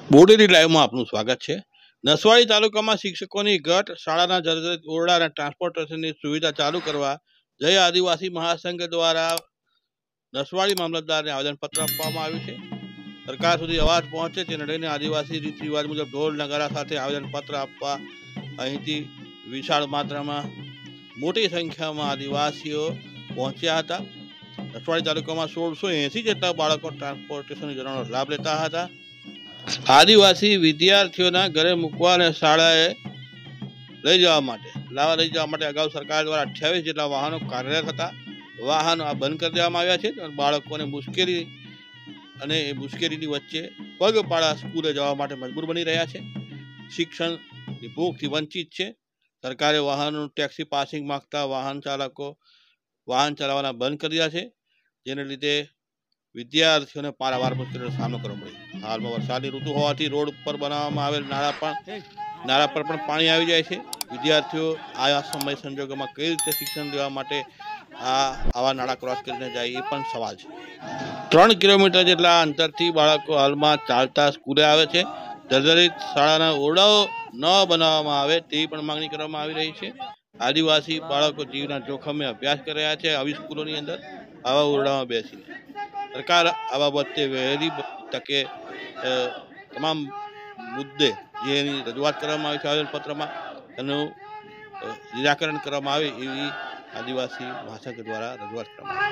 બોડેલી લાઈવમાં આપનું સ્વાગત છે। નસવાડી તાલુકામાં શિક્ષકોની ઘટ, શાળાના જર્જરિત ઓરડા અને ટ્રાન્સપોર્ટેશનની સુવિધા ચાલુ કરવા જય આદિવાસી મહાસંઘ દ્વારા નસવાડી મામલતદારને આવેદનપત્ર આપવામાં આવ્યું છે। સરકાર સુધી અવાજ પહોંચે તેને લઈને આદિવાસી રીત રિવાજ મુજબ ઢોલ નગારા સાથે આવેદનપત્ર આપવા અહીંથી વિશાળ માત્રામાં મોટી સંખ્યામાં આદિવાસીઓ પહોંચ્યા હતા। નસવાડી તાલુકામાં 1680 જેટલા બાળકો ટ્રાન્સપોર્ટેશન યોજનાનો લાભ લેતા હતા। આદિવાસી વિદ્યાર્થીઓના ઘરે મૂકવા અને શાળાએ લઈ જવા માટે અગાઉ સરકાર દ્વારા 28 જેટલા વાહનો કાર્યરત હતા। વાહનો આ બંધ કરી દેવામાં આવ્યા છે। બાળકોને મુશ્કેલીની વચ્ચે પગપાળા સ્કૂલે જવા માટે મજબૂર બની રહ્યા છે। શિક્ષણની ભૂખથી વંચિત છે। સરકારે વાહનોનું ટેક્સી પાસિંગ માંગતા વાહન ચાલકો વાહન ચલાવવાના બંધ કરી દીધા છે, જેને લીધે વિદ્યાર્થીઓને પારાવાર મુશ્કેલીનો સામનો કરવો પડે। હાલમાં વરસાદની ઋતુ હોવાથી રોડ પર બનાવવામાં આવેલ નાળા પર પણ પાણી આવી જાય છે। વિદ્યાર્થીઓ આ સમય સંજોગોમાં કઈ રીતે શિક્ષણ લેવા માટે આવા નાળા ક્રોસ કરીને જાય એ પણ સવાલ છે। 3 કિલોમીટર જેટલા અંતરથી બાળકો હાલમાં ચાલતા સ્કૂલે આવે છે। જર્જરિત શાળાના ઓરડાઓ ન બનાવવામાં આવે તેવી પણ માંગણી કરવામાં આવી રહી છે। આદિવાસી બાળકો જીવના જોખમે અભ્યાસ કરી રહ્યા છે આવી સ્કૂલોની અંદર આવા ઓરડામાં બેસીને। સરકાર આ બાબતે વહેલી તકે તમામ મુદ્દે જેની રજૂઆત કરવામાં આવી છે આવેદનપત્રમાં તેનું નિરાકરણ કરવામાં આવે એવી આદિવાસી મહાસંઘ દ્વારા રજૂઆત કરવામાં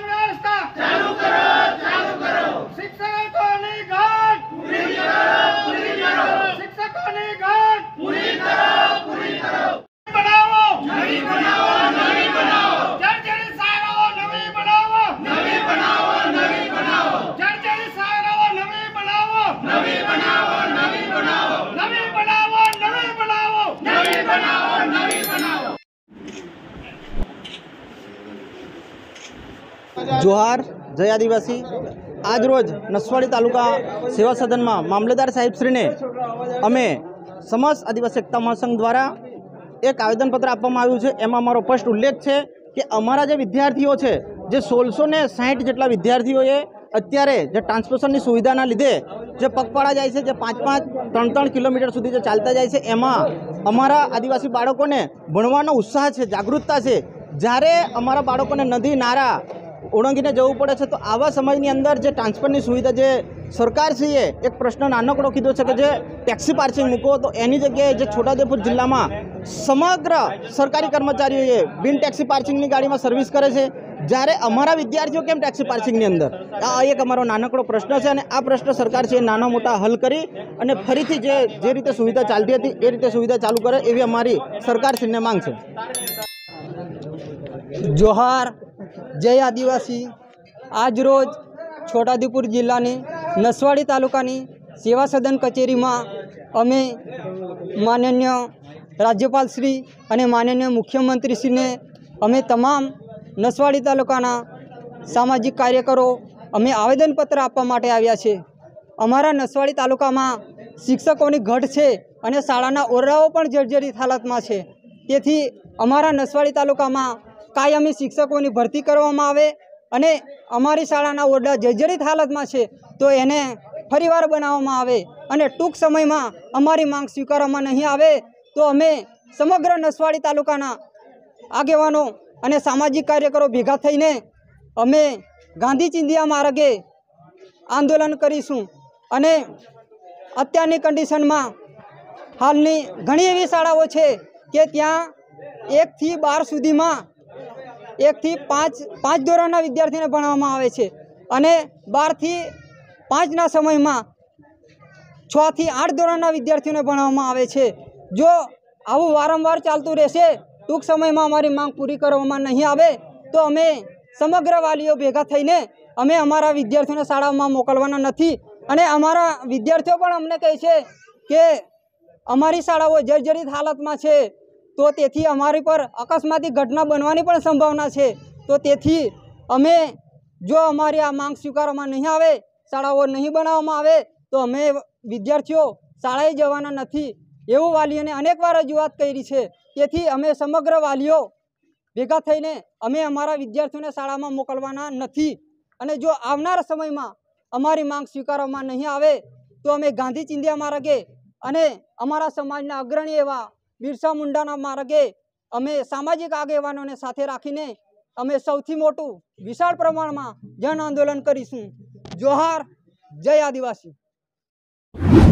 जोहार जय आदिवासी। आज रोज नसवाड़ी तालुका सेवा सदन में मामलेदार साहेबश्री ने अमे समस्त आदिवासी एकता महासंघ द्वारा एक आवेदनपत्र आपवामां आव्युं छे। एमां अमारो स्पष्ट उल्लेख है कि अमारा जे विद्यार्थीओ छे जे 1660 जेटला विद्यार्थीओए अत्यारे जे ट्रांसपोर्टेशननी सुविधाना लीधे जे पगपाळा जाय छे, जे 5-5 3-3 किलोमीटर सुधी जे चालता जाय छे, एमां अमारा आदिवासी बाळकोने भणवानो उत्साह छे, जागृतता छे। ज्यारे अमारा बाळकोने नदी नारा ओळंगीने जवुं पड़े छे तो आवा समयनी अंदर जे ट्रांसपोर्टनी सुविधा जे सरकारश्रीए एक प्रश्न नानकड़ो कीधो छे कि जे टेक्सी पार्किंग मूको तो एनी जग्याए जे छोटाउदेपुर जिल्लामां समग्र सरकारी कर्मचारीओए बिन टेक्सी पार्किंगनी गाड़ीमां सर्विस करे छे, ज्यारे अमारा विद्यार्थीओ केम टेक्सी पार्किंगनी अंदर? आ एक अमारो नानकड़ो प्रश्न छे अने आ प्रश्न सरकारश्रीए नाना मोटा हल करी अने फरीथी जे रीते सुविधा चालती हती ए रीते सुविधा चालू करे एवी अमारी सरकारश्रीने मांग छे। जोहार जय आदिवासी। आज रोज छोटाउदेपुर जिल्लानी नसवाड़ी तालुकानी सेवा सदन कचेरी में अमे माननीय राज्यपाल श्री अने माननीय मुख्यमंत्री श्री ने अमे तमाम नसवाड़ी तालुकाना सामाजिक कार्यकरो अमे आवेदनपत्र आपवा माटे आव्या छे। अमारा नसवाड़ी तालुका में शिक्षकोनी घट छे अने शाळाना ओरडाओ पण जर्जरित हालतमां छे। तेथी अमारा नसवाड़ी तालुका में कायमी शिक्षकों भर्ती करवामां आवे अने अमारी शाळाना ओरडा जर्जरित हालत में छे तो एने फरीवार बनाववामां आवे अने टूंक समय में अमारी मांग स्वीकारवामां नहीं आवे तो अमे समग्र नसवाड़ी तालुकाना आगेवानो अने सामाजिक कार्यकरो भेगा थईने अमे गांधी चिंधिया मार्गे आंदोलन करीशुं। अने अत्यारनी कंडीशन में हालनी घणी एवी शाळाओ छे के त्यां 1 થી 12 सुधीमां 1 થી 5 ધોરણના વિદ્યાર્થીને ભણાવવામાં આવે છે અને 12 થી 5ના સમયમાં 6 થી 8 ધોરણના વિદ્યાર્થીઓને ભણાવવામાં આવે છે। જો આવું વારંવાર ચાલતું રહેશે, ટૂંક સમયમાં અમારી માંગ પૂરી કરવામાં નહીં આવે તો અમે સમગ્ર વાલીઓ ભેગા થઈને અમે અમારા વિદ્યાર્થીઓને શાળામાં મોકલવાના નથી અને અમારા વિદ્યાર્થીઓ પણ અમને કહે છે કે અમારી શાળાઓ જર્જરિત હાલતમાં છે तो तेथी अमारी पर अकस्माती घटना बनवानी पण संभावना है। तो तेथी अमे जो अमारी आ मांग स्वीकारवामां नहीं आवे, शाळाओ नहीं बनाववामां आवे तो अमे विद्यार्थीओ शाळाए जवाना नथी एवुं वालीओने अनेक वार रजूआत करी छे। तेथी अमे समग्र वालीओ भेगा थईने अमे अमारा विद्यार्थीओने शाळामां मोकलवाना नथी अने जो आवनार समयमां अमारी मांग स्वीकारवामां नहीं आवे તો અમે ગાંધી ચિંધ્યા માર્ગે અને અમારા સમાજના અગ્રણી એવા બિરસા મુંડાના માર્ગે અમે સામાજિક આગેવાનોને સાથે રાખીને અમે સૌથી મોટું વિશાળ પ્રમાણમાં જન આંદોલન કરીશું. જોહાર, જય આદિવાસી.